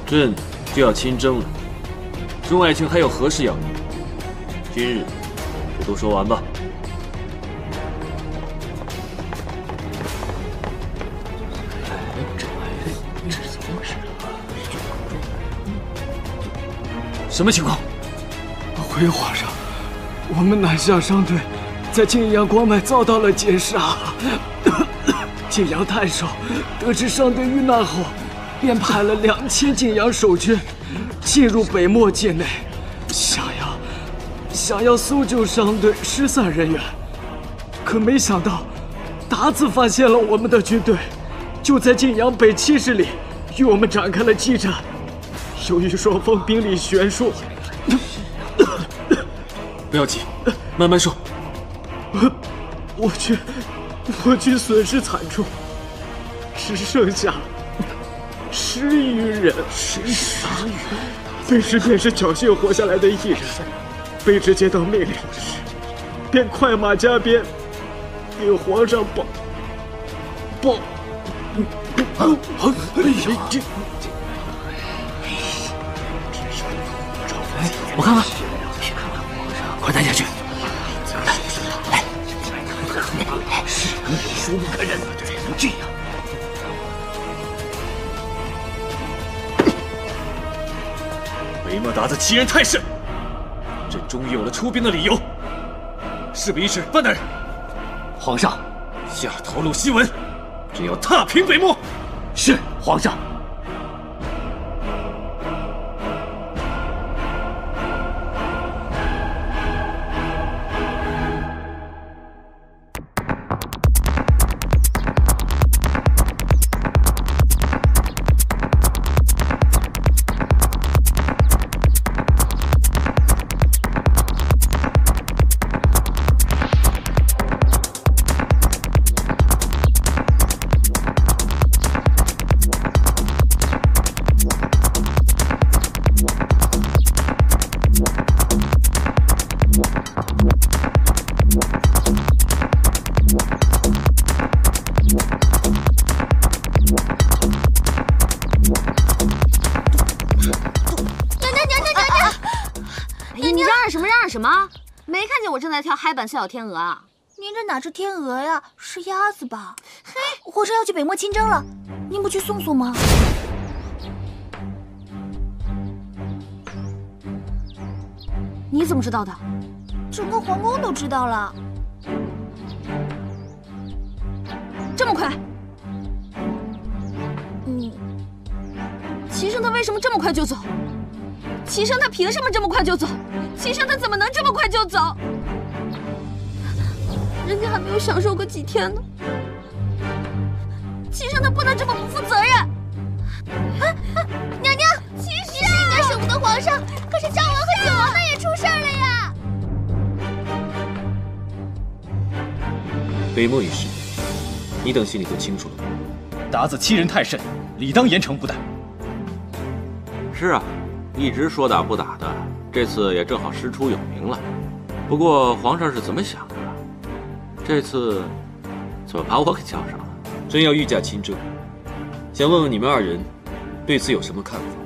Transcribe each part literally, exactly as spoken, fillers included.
朕就要亲征了，众爱卿还有何事要议？今日就都说完吧。什么情况？ 回皇上，我们南下商队在晋阳关外遭到了劫杀。晋阳太守得知商队遇难后，便派了两千晋阳守军进入北漠境内，想要想要搜救商队失散人员。可没想到，达子发现了我们的军队，就在晋阳北七十里与我们展开了激战。由于双方兵力悬殊， 不要急，慢慢说。 我军我军损失惨重，只剩下十余人。十余人，卑职便是侥幸活下来的一人。卑职接到命令时，便快马加鞭给皇上报报。好，好，哎呀，这。 我看看，快带下去！来，是你输不可忍，怎么这样？ 北漠达子欺人太甚，朕终于有了出兵的理由。事不宜迟，范大人， 皇上， 下头颅檄文，朕要踏平北漠。 是皇上。 什么？没看见我正在跳嗨板小小天鹅啊？ 您这哪是天鹅呀，是鸭子吧？嘿，皇上要去北漠亲征了，您不去送送吗？ 你怎么知道的？ 整个皇宫都知道了。 这么快？ 嗯。 齐生他为什么这么快就走？齐生他凭什么这么快就走？齐生他怎么能这么快就走？人家还没有享受个几天呢。齐生他不能这么不负责任。 啊啊！娘娘，齐生，你是应该舍不得皇上，可是赵王和九王那也出事儿了呀。 北漠一事，你等心里都清楚了吧？ 达子欺人太甚，理当严惩不贷。 是啊。一直说打不打的，这次也正好师出有名了。不过皇上是怎么想的？这次怎么把我给叫上了？ 朕要御驾亲征，想问问你们二人对此有什么看法？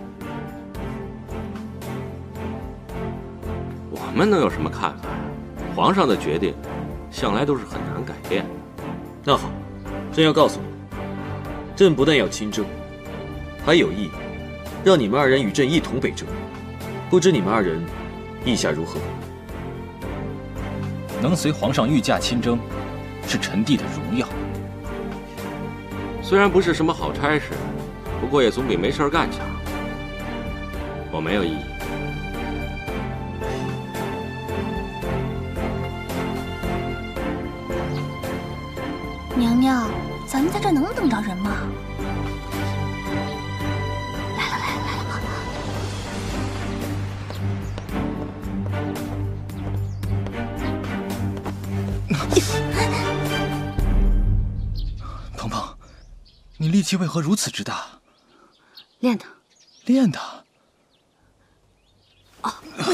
我们能有什么看法？皇上的决定向来都是很难改变的。 那好，朕要告诉你，朕不但要亲征，还有意让你们二人与朕一同北征，不知你们二人意下如何？ 能随皇上御驾亲征，是臣弟的荣耀。 虽然不是什么好差事，不过也总比没事干强。我没有异议。 娘娘，咱们在这能等着人吗？ 鹏鹏，你力气为何如此之大？ 练的。 练的。 哦。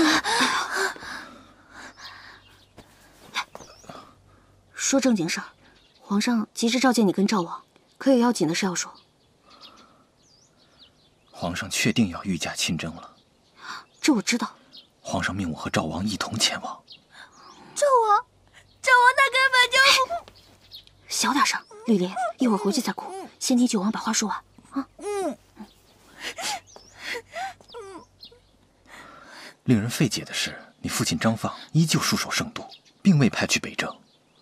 说正经事儿，皇上急着召见你跟赵王，可有要紧的事要说。 皇上确定要御驾亲征了。 这我知道。 皇上命我和赵王一同前往。 赵王，赵王他根本就…… 小点声，绿莲，一会儿回去再哭，先听九王把话说完啊。 嗯。 令人费解的是，你父亲张放依旧戍守圣都，并未派去北征。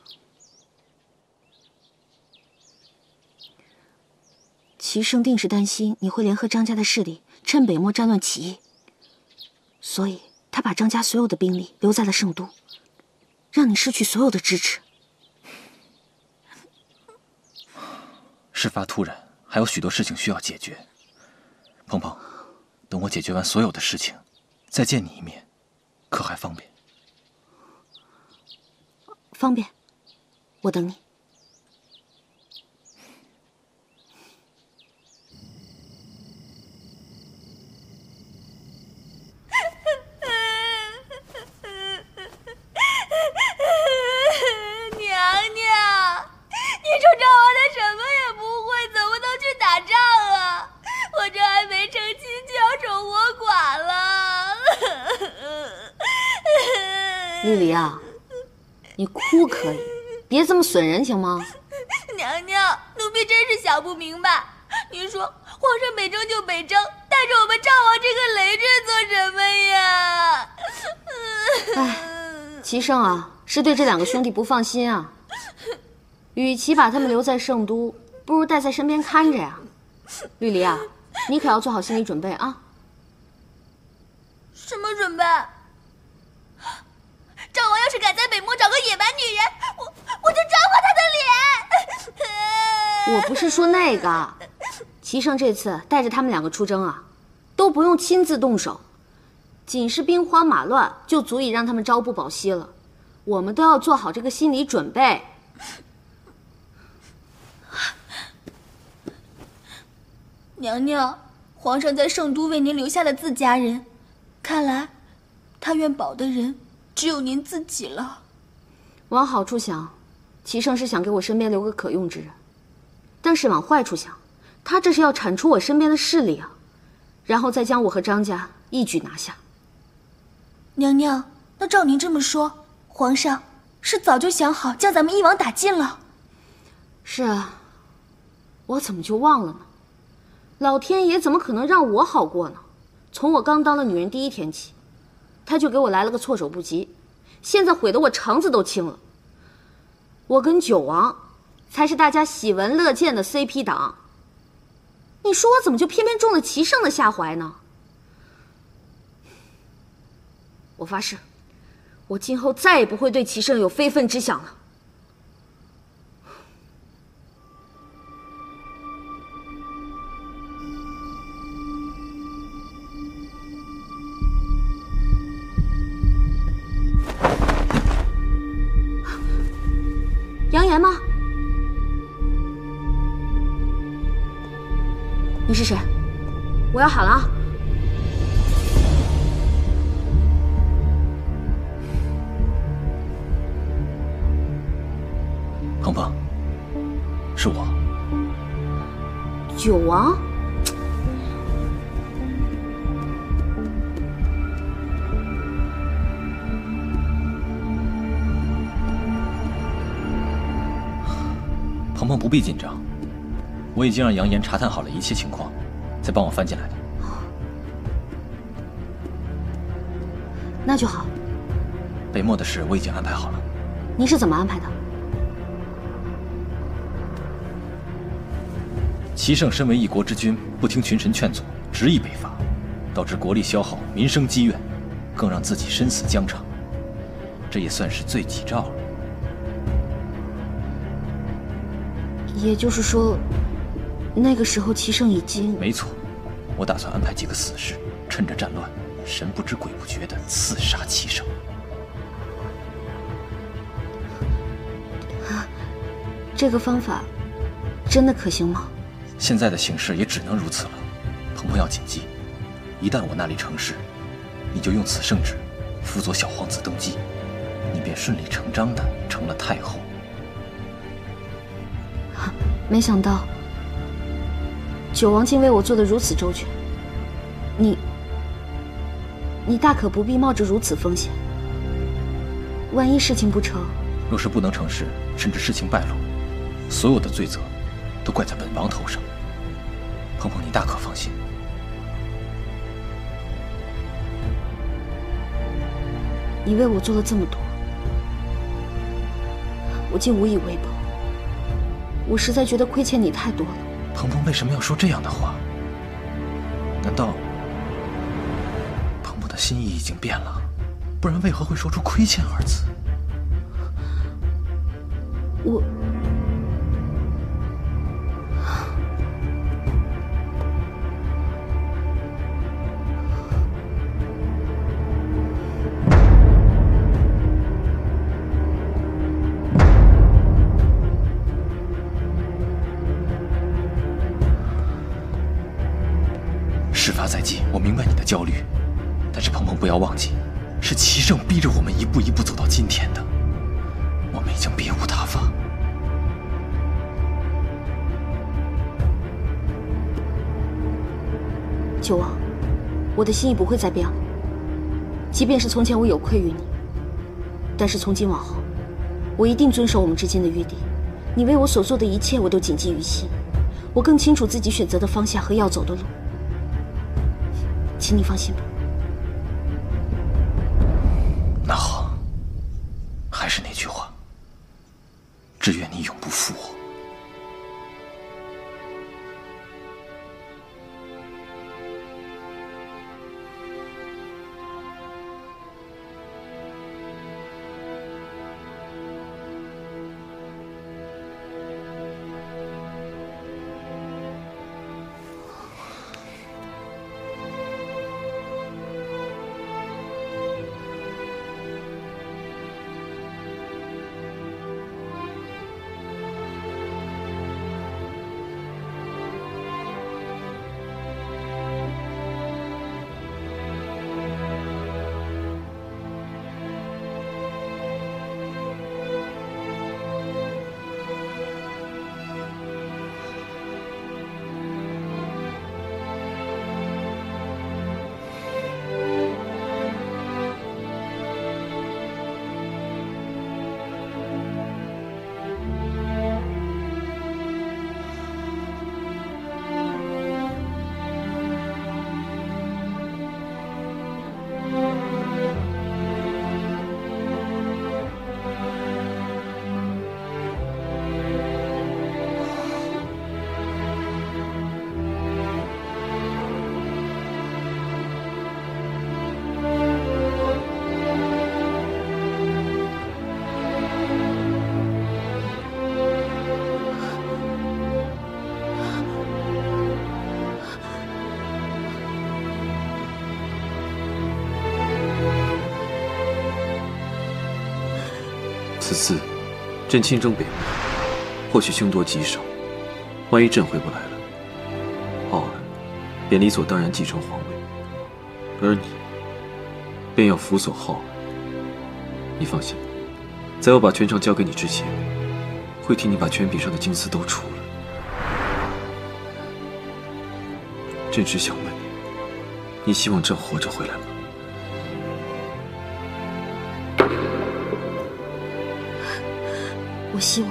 齐胜定是担心你会联合张家的势力，趁北漠战乱起义，所以他把张家所有的兵力留在了圣都，让你失去所有的支持。 事发突然，还有许多事情需要解决。鹏鹏，等我解决完所有的事情，再见你一面，可还方便？ 方便，我等你。绿梨啊，你哭可以，别这么损人行吗？ 娘娘，奴婢真是想不明白，您说皇上北征就北征，带着我们赵王这个累赘做什么呀？ 哎，齐胜啊，是对这两个兄弟不放心啊。与其把他们留在圣都，不如带在身边看着呀。绿梨啊，你可要做好心理准备啊。 什么准备？赵王要是敢在北漠找个野蛮女人，我我就抓破他的脸。 我不是说那个，齐胜这次带着他们两个出征啊，都不用亲自动手，仅是兵荒马乱就足以让他们朝不保夕了。我们都要做好这个心理准备。 娘娘，皇上在圣都为您留下了自家人，看来他愿保的人只有您自己了。 往好处想，齐胜是想给我身边留个可用之人，但是往坏处想，他这是要铲除我身边的势力啊，然后再将我和张家一举拿下。 娘娘，那照您这么说，皇上是早就想好将咱们一网打尽了？ 是啊，我怎么就忘了呢？老天爷怎么可能让我好过呢？从我刚当了女人第一天起，他就给我来了个措手不及，现在毁得我肠子都青了。我跟九王才是大家喜闻乐见的 C P 党，你说我怎么就偏偏中了齐胜的下怀呢？我发誓，我今后再也不会对齐胜有非分之想了。杨言吗？你是谁？我要喊了啊！ 鹏鹏，是我。 九王？ 鹏鹏不必紧张，我已经让杨言查探好了一切情况，才帮我翻进来的。 那就好。 北漠的事我已经安排好了。 你是怎么安排的？ 齐胜身为一国之君，不听群臣劝阻，执意北伐，导致国力消耗，民生积怨，更让自己身死疆场，这也算是罪己诏了。 也就是说，那个时候齐胜已经…… 没错，我打算安排几个死士，趁着战乱，神不知鬼不觉地刺杀齐胜。 啊，这个方法真的可行吗？ 现在的形势也只能如此了，鹏鹏要谨记，一旦我那里成事，你就用此圣旨辅佐小皇子登基，你便顺理成章地成了太后。 没想到九王竟为我做得如此周全。 你，你大可不必冒着如此风险。万一事情不成， 若是不能成事，甚至事情败露，所有的罪责都怪在本王头上。鹏鹏，你大可放心。 你为我做了这么多，我竟无以为报。我实在觉得亏欠你太多了。 鹏鹏为什么要说这样的话？难道鹏鹏的心意已经变了？不然为何会说出亏欠二字？ 我事发在即，我明白你的焦虑，但是鹏鹏不要忘记，是齐胜逼着我们一步一步走到今天的，我们已经别无他法。 九王，我的心意不会再变了。即便是从前我有愧于你，但是从今往后，我一定遵守我们之间的约定。你为我所做的一切，我都谨记于心。我更清楚自己选择的方向和要走的路。请你放心吧。 那好，还是那句话，只愿你永不负我。 此次朕亲征北门，或许凶多吉少。万一朕回不来了，傲儿便理所当然继承皇位，而你便要辅佐浩儿。你放心，在我把权杖交给你之前，会替你把权柄上的金丝都除了。朕只想问你，你希望朕活着回来吗？ 我希望。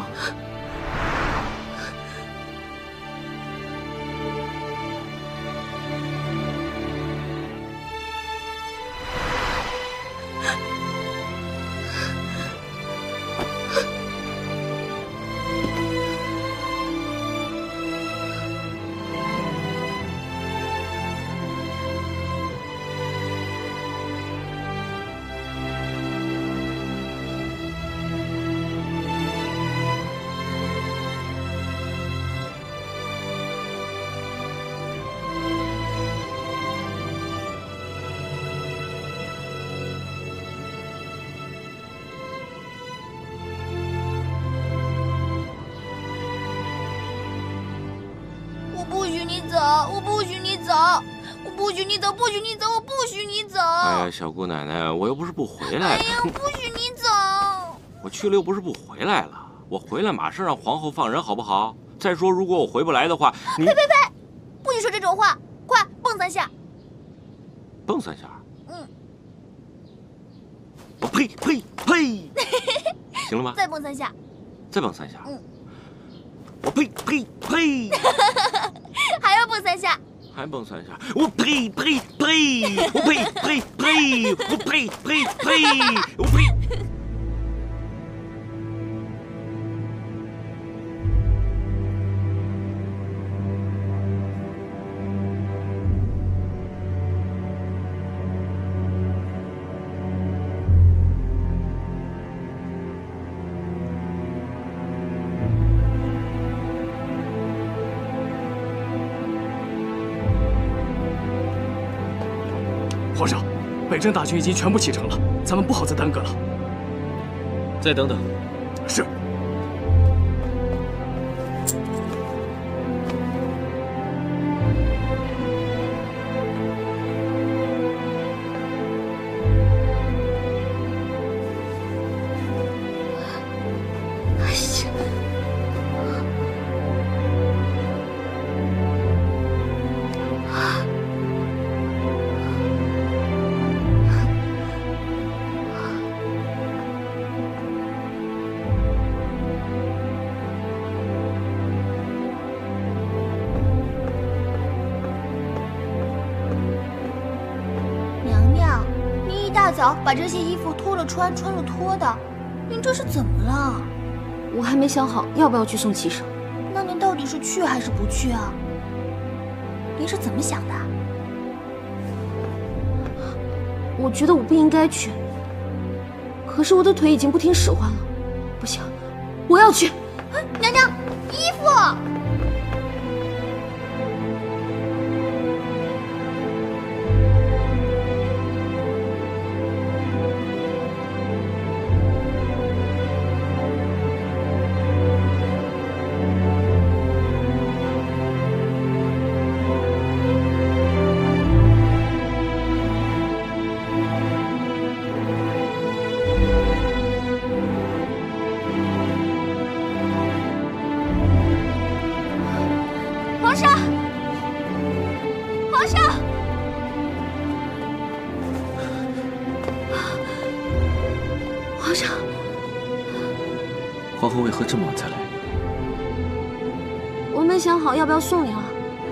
我不许你走！我不许你走！不许你走！我不许你走！ 哎呀，小姑奶奶，我又不是不回来了。 哎呀，不许你走！ 我去了又不是不回来了，我回来马上让皇后放人，好不好？再说，如果我回不来的话，你…… 呸呸呸！不许说这种话！快蹦三下！ 蹦三下。 嗯。 我呸呸呸！行了吗？ 再蹦三下。 再蹦三下。 嗯。 我呸呸呸！ 还要蹦三下。 还蹦三下。我呸呸呸！我呸呸呸！我呸呸呸！我呸！ 皇上，北征大军已经全部启程了，咱们不好再耽搁了。 再等等。 是。 早把这些衣服脱了穿，穿了脱的，您这是怎么了？ 我还没想好要不要去送骑手。 那您到底是去还是不去啊？您是怎么想的？ 我觉得我不应该去，可是我的腿已经不听使唤了，不行，我要去。 娘娘，衣服。皇上，皇上， 皇上， 皇后为何这么晚才来？ 我没想好要不要送你了。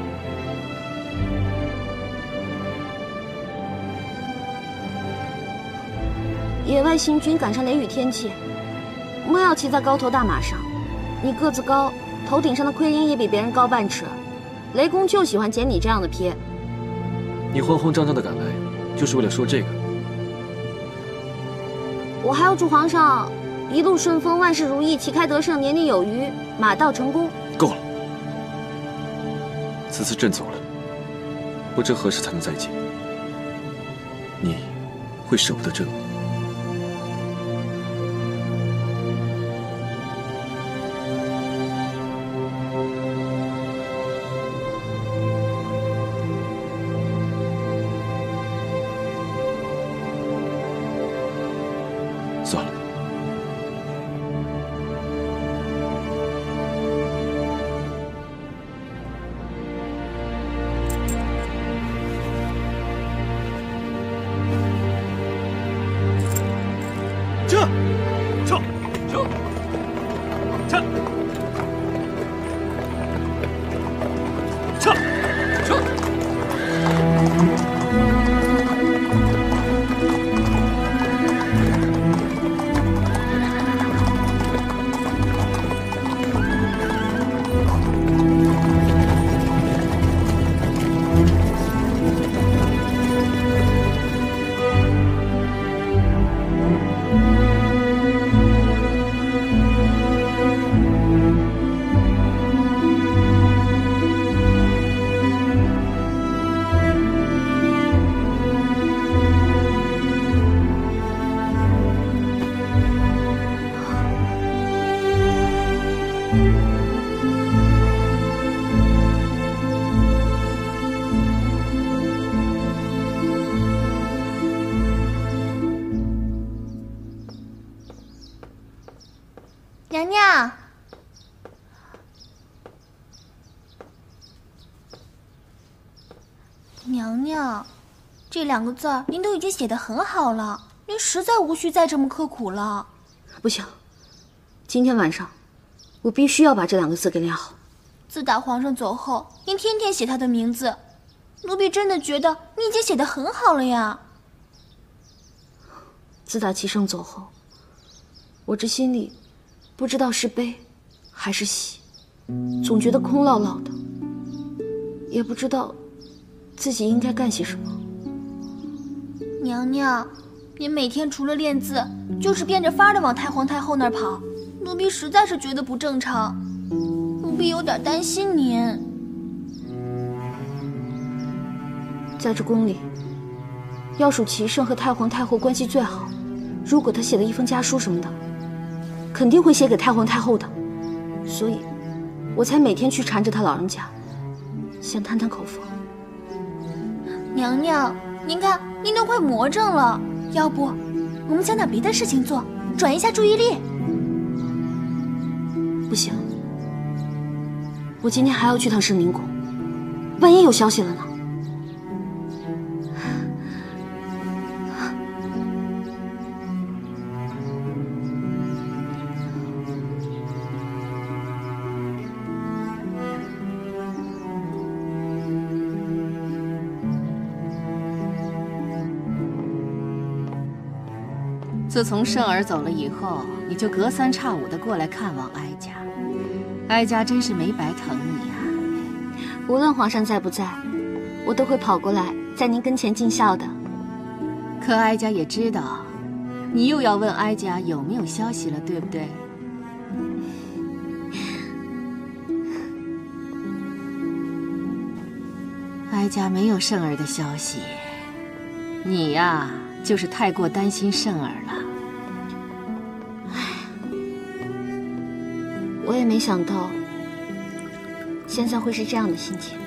野外行军赶上雷雨天气，莫要骑在高头大马上。你个子高，头顶上的盔缨也比别人高半尺。雷公就喜欢捡你这样的瞥。 你慌慌张张的赶来，就是为了说这个？ 我还要祝皇上一路顺风，万事如意，旗开得胜，年年有余，马到成功。 够了，此次朕走了，不知何时才能再见。你会舍不得朕吗？算了。 撤！撤！撤！撤！撤！撤！ 娘娘，娘娘， 这两个字儿您都已经写得很好了，您实在无需再这么刻苦了。 不行，今天晚上我必须要把这两个字给练好。 自打皇上走后，您天天写他的名字，奴婢真的觉得你已经写得很好了呀。 自打齐胜走后，我这心里不知道是悲还是喜，总觉得空落落的，也不知道自己应该干些什么。 娘娘，您每天除了练字，就是变着法的往太皇太后那儿跑，奴婢实在是觉得不正常，奴婢有点担心您。 在这宫里，要数齐胜和太皇太后关系最好。如果他写了一封家书什么的，肯定会写给太皇太后的，所以，我才每天去缠着他老人家，想探探口风。 娘娘，您看您都快魔怔了，要不我们想点别的事情做，转移一下注意力？ 不行，我今天还要去趟圣宁宫，万一有消息了呢？ 自从圣儿走了以后，你就隔三差五的过来看望哀家，哀家真是没白疼你啊。 无论皇上在不在，我都会跑过来在您跟前尽孝的。 可哀家也知道，你又要问哀家有没有消息了，对不对？哀家没有圣儿的消息，你呀，就是太过担心圣儿了。 我也没想到，现在会是这样的心情。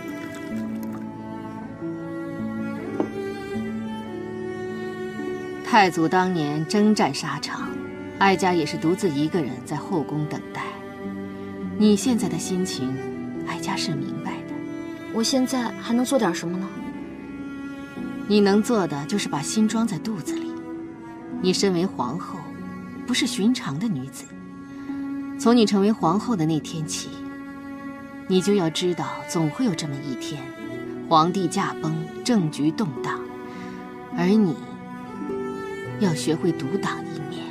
太祖当年征战沙场，哀家也是独自一个人在后宫等待。你现在的心情，哀家是明白的。 我现在还能做点什么呢？ 你能做的就是把心装在肚子里。你身为皇后，不是寻常的女子。从你成为皇后的那天起，你就要知道，总会有这么一天，皇帝驾崩，政局动荡，而你要学会独当一面。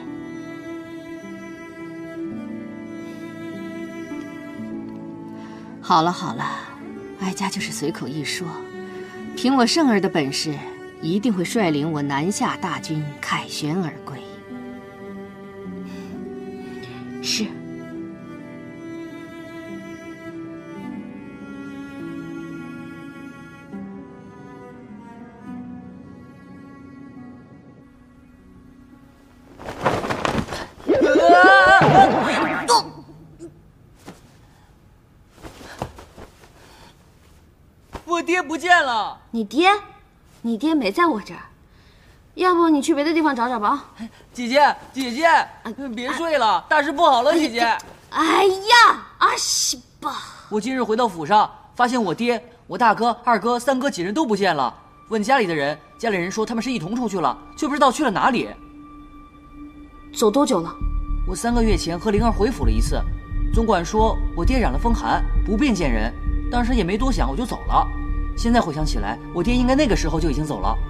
好了好了，哀家就是随口一说，凭我圣儿的本事，一定会率领我南下大军，凯旋而归。 是。 我爹不见了！ 你爹？你爹没在我这儿，要不你去别的地方找找吧。 姐姐，姐姐，别睡了，大事不好了，姐姐！ 哎呀，阿西吧！ 我今日回到府上，发现我爹、我大哥、二哥、三哥几人都不见了。问家里的人，家里人说他们是一同出去了，却不知道去了哪里。 走多久了？ 我三个月前和灵儿回府了一次，总管说我爹染了风寒，不便见人，当时也没多想，我就走了。现在回想起来，我爹应该那个时候就已经走了。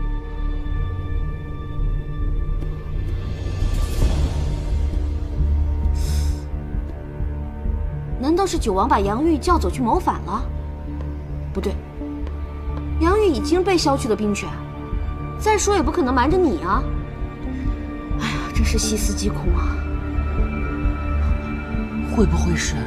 难道是九王把杨玉叫走去谋反了？不对，杨玉已经被削去了兵权，再说也不可能瞒着你啊！哎呀，真是细思极恐啊！ 会不会是？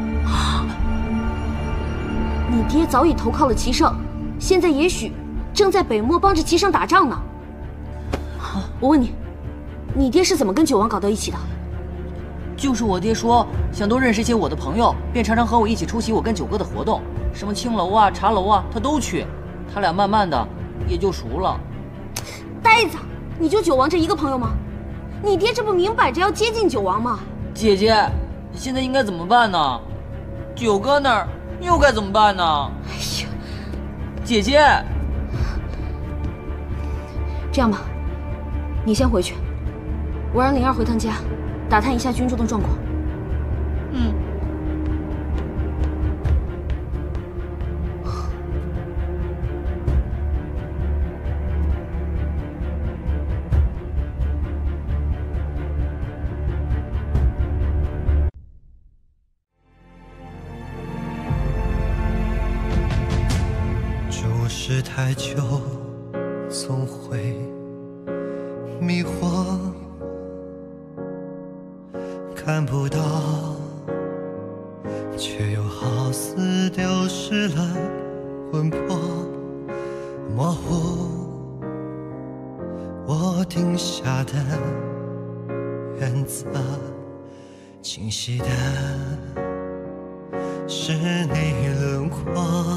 你爹早已投靠了齐胜，现在也许正在北漠帮着齐胜打仗呢。我问你，你爹是怎么跟九王搞到一起的？ 就是我爹说想多认识一些我的朋友，便常常和我一起出席我跟九哥的活动，什么青楼啊、茶楼啊，他都去。他俩慢慢的也就熟了。 呆子，你就九王这一个朋友吗？你爹这不明摆着要接近九王吗？ 姐姐，现在应该怎么办呢？九哥那儿又该怎么办呢？ 哎呀， 姐姐， 这样吧，你先回去，我让灵儿回趟家，打探一下军中的状况。 嗯。 注视太久，总会迷惑，看不到，却又好似丢失了魂魄，模糊我定下的原则，清晰的是你轮廓。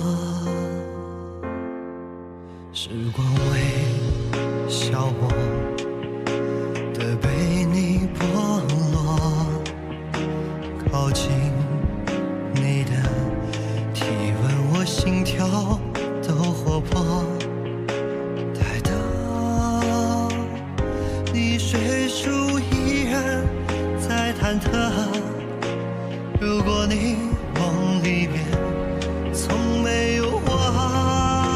时光微笑我的被你剥落，靠近你的体温，我心跳都活泼。待到你睡熟依然在忐忑，如果你梦里面从没有我。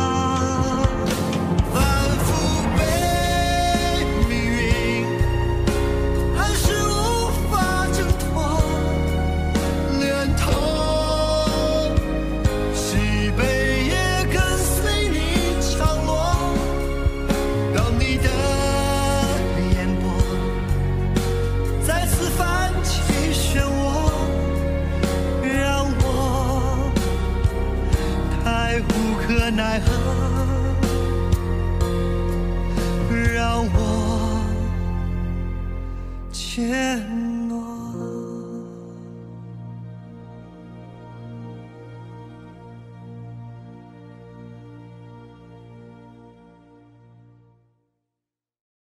奈何让我牵